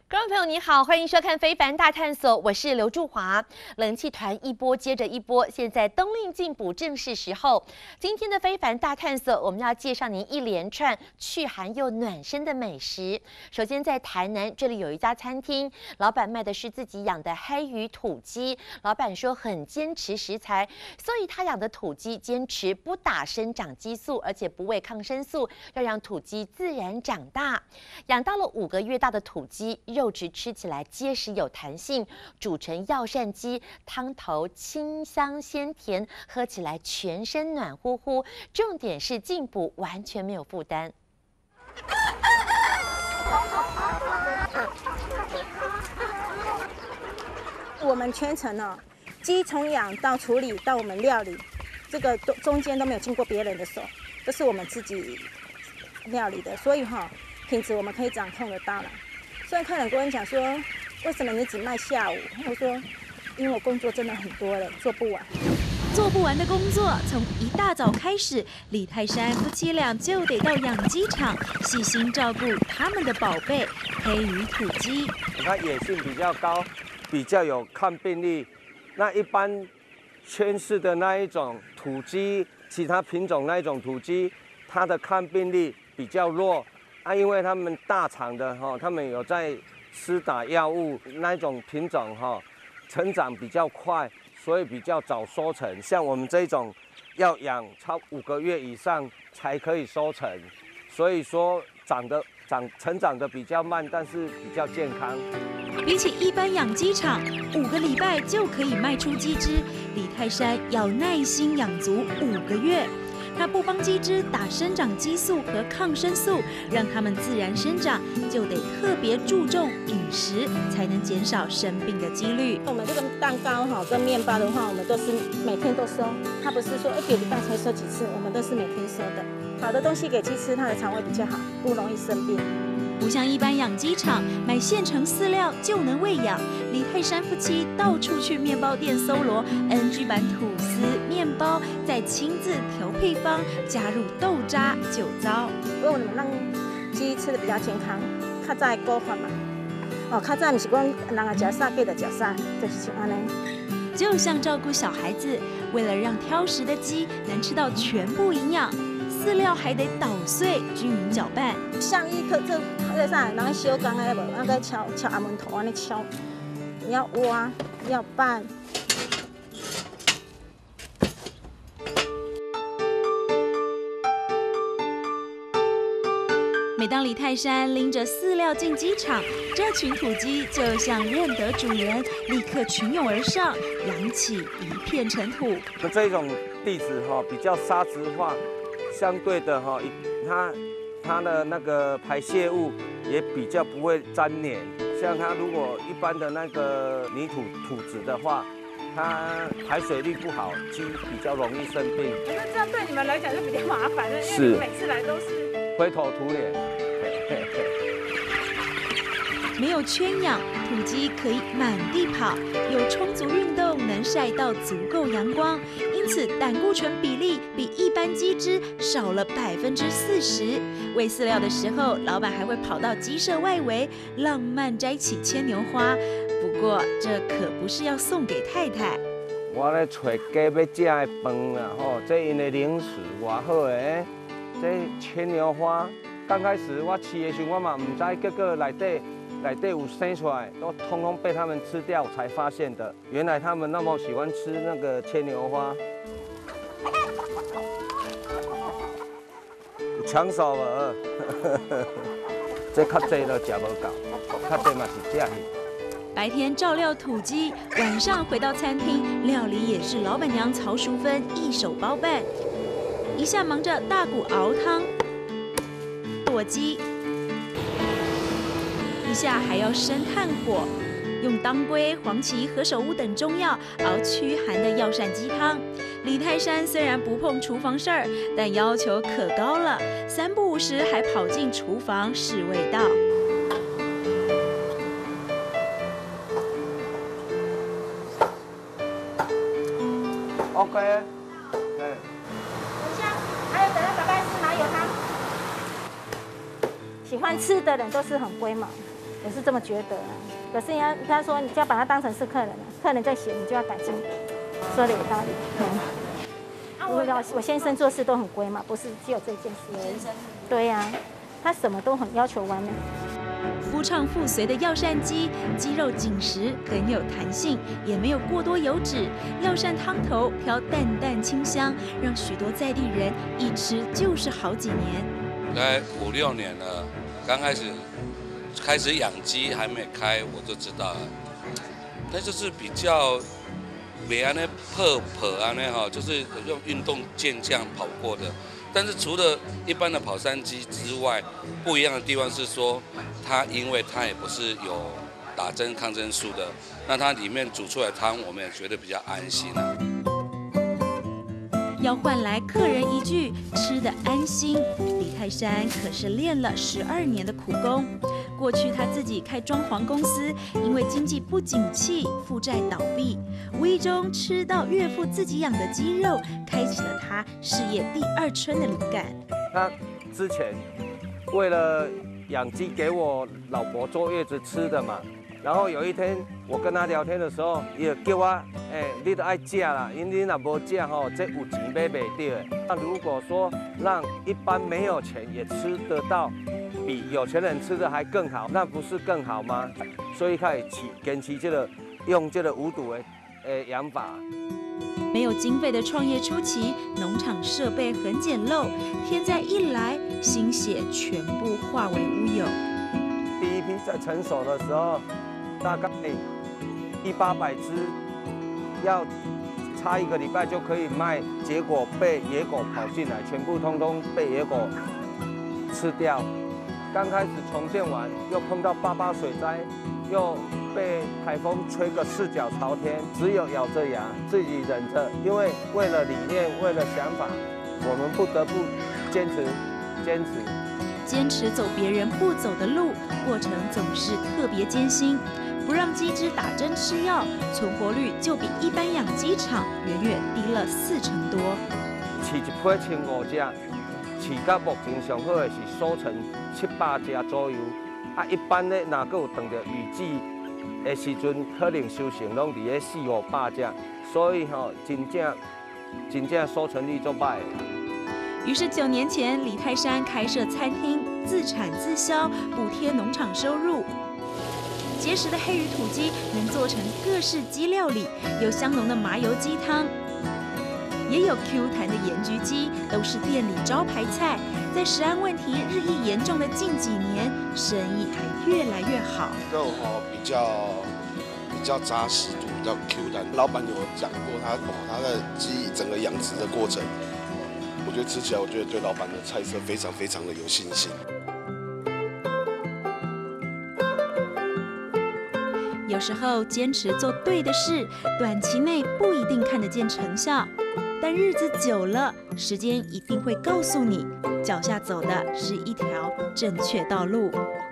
观众朋友你好，欢迎收看《非凡大探索》，我是刘祝华。冷气团一波接着一波，现在冬令进补正是时候。今天的《非凡大探索》，我们要介绍您一连串祛寒又暖身的美食。首先在台南，这里有一家餐厅，老板卖的是自己养的黑鱼土鸡。老板说很坚持食材，所以他养的土鸡坚持不打生长激素，而且不喂抗生素，要让土鸡自然长大。养到了5个月大的土鸡，肉质吃起来结实有弹性，煮成药膳鸡，汤头清香鲜甜，喝起来全身暖乎乎。重点是进补完全没有负担。 我们全程哦，鸡从养到处理到我们料理，这个中间都没有经过别人的手，都是我们自己料理的，所以品质我们可以掌控得到了。虽然客人跟我讲说，为什么你只卖下午？我说，因为我工作真的很多了，做不完。 做不完的工作，从一大早开始，李泰山夫妻俩就得到养鸡场，细心照顾他们的宝贝黑鱼土鸡。 它野性比较高，比较有抗病力。那一般圈式的那一种土鸡，其他品种那一种土鸡，它的抗病力比较弱。因为他们大厂的他们有在施打药物，那一种品种成长比较快，所以比较早收成。像我们这种要养超5个月以上才可以收成，所以说成长的比较慢，但是比较健康。 比起一般养鸡场5个礼拜就可以卖出鸡只，李泰山要耐心养足5个月。他不帮鸡只打生长激素和抗生素，让它们自然生长，就得特别注重饮食，才能减少生病的几率。 我们这个蛋糕跟面包的话，我们都是每天都收，它不是说1个礼拜才收几次，我们都是每天收的。好的东西给鸡吃，它的肠胃比较好，不容易生病。 不像一般养鸡场买现成饲料就能喂养，李泰山夫妻到处去面包店搜罗 NG 版吐司、面包，再亲自调配方，加入豆渣、酒糟。 因为我们让鸡吃的比较健康，较早的古法嘛。较早不是讲人啊吃啥，鸡就吃啥，就是像安尼。 就像照顾小孩子，为了让挑食的鸡能吃到全部营养，饲料还得捣碎，均匀搅拌。 像一颗这啥，人小工的无，那个敲阿门头安尼敲，你要挖，要拌。 每当李泰山拎着饲料进鸡场，这群土鸡就像认得主人，立刻群涌而上，扬起一片尘土。 那这种地质比较沙质化，相对的它的那个排泄物也比较不会粘黏。像它如果一般的那个泥土质的话，它排水率不好，鸡比较容易生病。 可是这样对你们来讲就比较麻烦了，因为你每次来都是灰头土脸。 没有圈养，土鸡可以满地跑，有充足运动，能晒到足够阳光，因此胆固醇比例比一般鸡只少了40%。喂饲料的时候，老板还会跑到鸡舍外围，浪漫摘起牵牛花。不过这可不是要送给太太。 我咧找鸡要食的饭啦，这因的零食偌好诶，这牵牛花。刚开始我饲的时候，我嘛唔知，结果内底有生出来，都通通被他们吃掉，才发现的。原来他们那么喜欢吃那个牵牛花。有抢手无？这较济都食无够，较济嘛是假戏。 白天照料土鸡，晚上回到餐厅，料理也是老板娘曹淑芬一手包办。一下忙着大骨熬汤、剁鸡，一下还要生炭火，用当归、黄芪、何首乌等中药熬驱寒的药膳鸡汤。李泰山虽然不碰厨房事儿，但要求可高了，3不5时还跑进厨房试味道。 OK， 等一下，还有等下爸爸吃麻油汤。喜欢吃的人都是很龟毛， 我是这么觉得啊。可是他说你就要把他当成是客人了，客人在写你就要改进，说的有道理。我先生做事都很规嘛，不是只有这件事而已。对呀，他什么都很要求完美。 夫唱妇随的药膳鸡，鸡肉紧实，很有弹性，也没有过多油脂。药膳汤头飘淡淡清香，让许多在地人一吃就是好几年。 大概5、6年了，刚开始养鸡还没开，我就知道了。那就是比较没安那破安那哈，就是用运动健将跑过的。但是除了一般的跑山鸡之外，不一样的地方是说，因为它也不是有打针抗生素的，那它里面煮出来的汤，我们也觉得比较安心啊。 要换来客人一句吃得安心，李泰山可是练了12年的苦功。过去他自己开装潢公司，因为经济不景气，负债倒闭，无意中吃到岳父自己养的鸡肉，开启了他事业第2春的灵感。 他之前为了养鸡给我老婆坐月子吃的嘛，然后有一天我跟他聊天的时候，也叫我你都爱吃啦，因为你若无吃吼，这有钱买袂到的。那如果说让一般没有钱也吃得到，比有钱人吃的还更好，那不是更好吗？所以开始坚持用这个无毒的养法。 没有经费的创业初期，农场设备很简陋，天灾一来，心血全部化为乌有。 第一批在成熟的时候，大概700-800只，要差1个礼拜就可以卖，结果被野狗跑进来，全部通通被野狗吃掉。刚开始重建完，又碰到88水灾，又被台风吹个4脚朝天，只有咬着牙自己忍着，因为为了理念，为了想法，我们不得不坚持走别人不走的路，过程总是特别艰辛。不让鸡只打针吃药，存活率就比一般养鸡场远远低了40%多。 饲一批15只，饲到目前上好的是收成700只左右。一般的哪个有碰到雨季的时阵，可能收成拢伫咧400-500只，所以真正收成率足歹。 于是9年前，李泰山开设餐厅，自产自销，补贴农场收入。结实的黑羽土鸡能做成各式鸡料理，有香浓的麻油鸡汤，也有 Q 弹的盐焗鸡，都是店里招牌菜。在食安问题日益严重的近几年，生意还越来越好。 肉比较扎实度，比较 Q 弹。老板有讲过他的鸡整个养殖的过程，我觉得吃起来，我觉得对老板的菜色非常的有信心。 有时候坚持做对的事，短期内不一定看得见成效，但日子久了，时间一定会告诉你，脚下走的是一条正确道路。